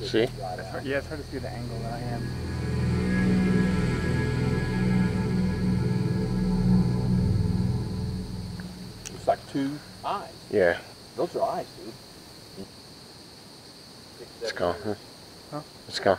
See? It's hard, yeah, it's hard to see the angle that I am. It's like two eyes. Yeah. Those are eyes, dude. It's gone. Huh? It's gone.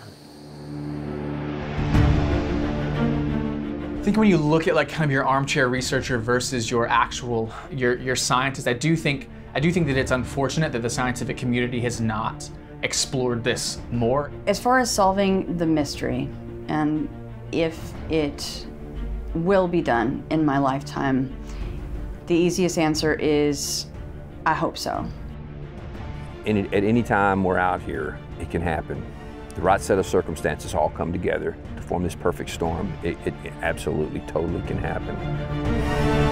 I think when you look at like kind of your armchair researcher versus your actual your scientist, I do think that it's unfortunate that the scientific community has not explored this more. As far as solving the mystery, and if it will be done in my lifetime, the easiest answer is, I hope so. And at any time we're out here, it can happen. The right set of circumstances all come together to form this perfect storm. It absolutely, totally can happen.